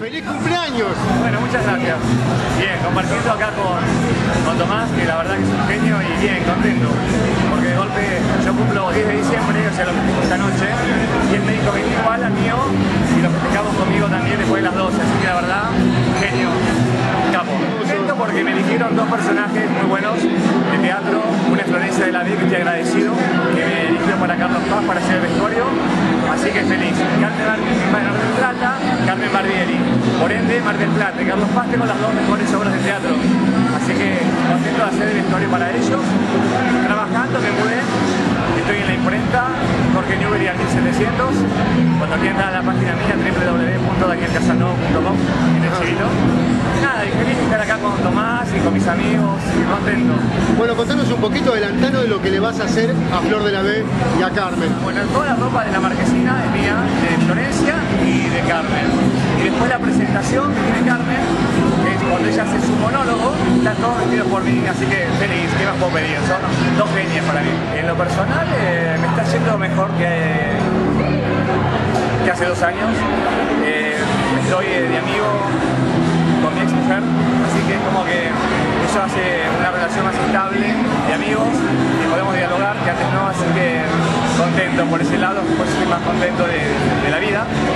¡Feliz cumpleaños! Bueno, muchas gracias. Bien, compartiendo acá con Tomás, que la verdad que es un genio, y bien, contento. Porque de golpe yo cumplo 10 de diciembre, o sea, lo festejo esta noche, y él me dijo, vení igual al mío, y lo festejamos conmigo también después de las 12, así que la verdad, genio, capo. Contento porque me eligieron dos personajes muy buenos de teatro, una es Florencia de la V, que estoy agradecido, que me eligió para Carlos Paz para hacer el vestuario, así que feliz. Mar del Plata, Carmen Barbieri. Por ende, Mar del Plata y Carlos Paz tengo las dos mejores obras de teatro. Así que contento de hacer el vestuario para ellos. Trabajando, me mudé. Estoy en la imprenta, Jorge Newbery al 1700. Cuando quieran entrar a la página mía, www.danielcasanova.com, en el chivito. Nada, y feliz de estar acá con Tomás y con mis amigos, y contento. Bueno, contanos un poquito, adelantando de lo que le vas a hacer a Flor de la B y a Carmen. Bueno, toda la ropa de la marquesina es mía, de Florencia y de Carmen. Y después la presentación que tiene Carmen, que es cuando ella hace su monólogo, están todos vestidos por mí, así que feliz, ¿qué más puedo pedir? Son dos genios para mí. En lo personal, me está yendo mejor que hace 2 años. Estoy de amigo con mi ex mujer, así que es como que eso hace una relación más estable de amigos y podemos dialogar, que antes no, así que contento por ese lado, pues estoy más contento de la vida.